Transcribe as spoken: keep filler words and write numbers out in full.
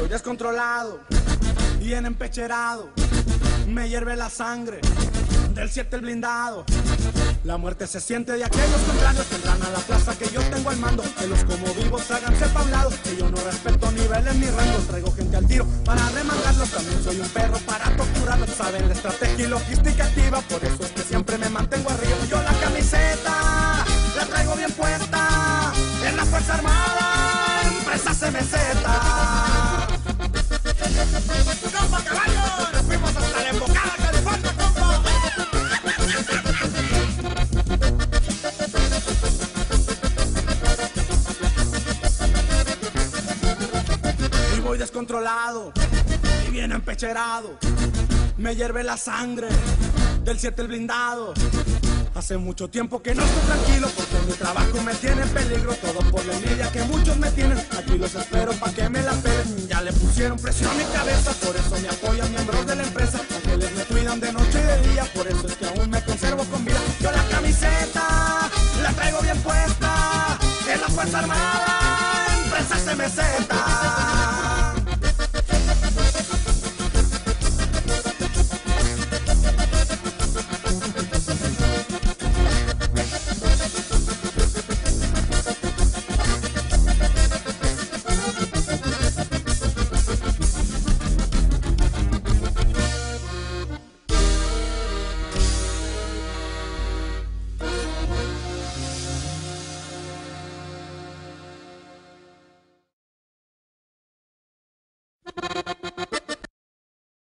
descontrolado, bien empecherado, me hierve la sangre del siete el blindado. La muerte se siente de aquellos contrarios que entran a la plaza que yo tengo al mando. Que los como vivos háganse pa' un lado, que yo no respeto niveles ni rangos. Traigo gente al tiro para remangarlos, también soy un perro para torturarlos. Saben la estrategia y logística activa, por eso es que siempre me mantengo arriba. Yo la camiseta la traigo bien puesta, en la Fuerza Armada, empresa C M Z. ¡Compa caballo! ¡Nos fuimos hasta la embocada, California, compa! Y voy descontrolado y bien empecherado, me hierve la sangre del siete el blindado. Hace mucho tiempo que no estoy tranquilo, porque mi trabajo me tiene en peligro. Todo por la envidia que muchos me tienen. Aquí los espero pa' que me la pelen. Ya le pusieron presión a mi cabeza, por eso me apoyan miembros de la empresa. Ángeles me cuidan de noche y de día, por eso es que aún me conservo con vida. Yo la camiseta la traigo bien puesta, en la Fuerza Armada, empresa C M Z.